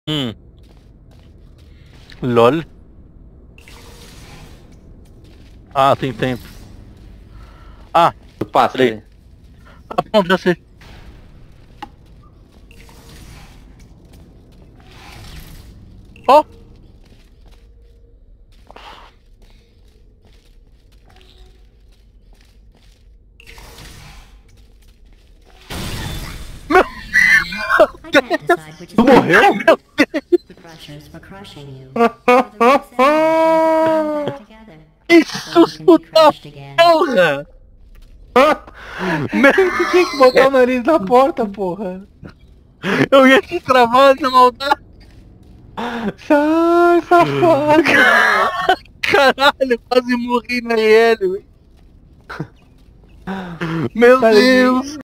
Hum. LOL. Ah, tem tempo. Ah, Eu passo peraí. ali. Ah, pronto, já sei. Ó! Meu... I can't decide which is Tu morreu? the Crushers for crushing you. Or the Red Sandwich back together. Que So you can susto be da crushed again. porra! Mesmo que tinha que botar o nariz na porta, porra. Eu ia te travar essa maldade! Sai, safado. Caralho, quase morri na IL, velho. Meu Tá Deus!